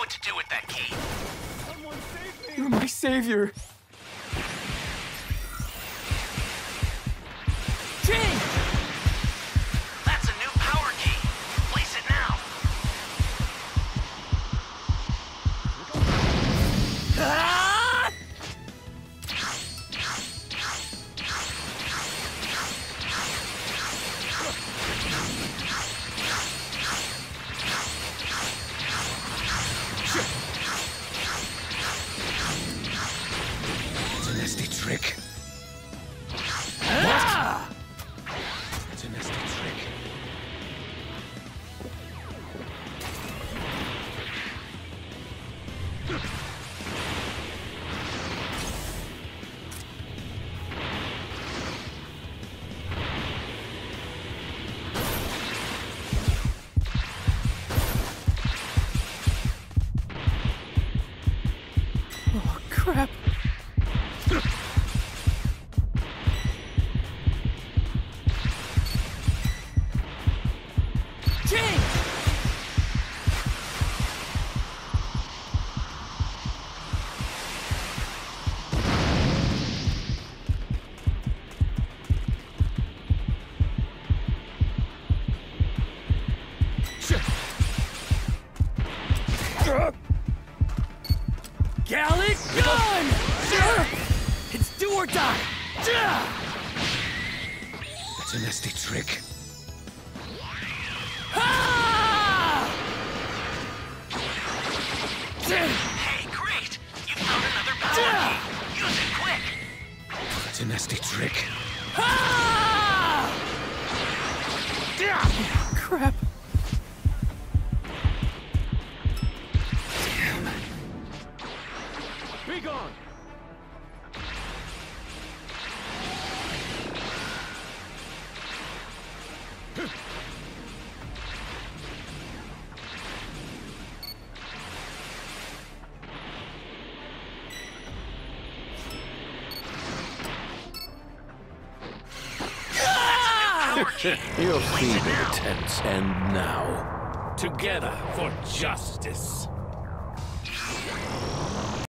what to do with that key. Someone save me! You're my savior. King! That's a new power key. Place it now. Ah! It's a nasty trick. Ah! It's a nasty trick. Oh, crap. King! Gallic gun! It's do or die! It's a nasty trick. Ah! Hey, great! You found another power key. Use it quick. It's a nasty trick. Ah! Crap. Be gone! You'll see the tense end now. Together for justice.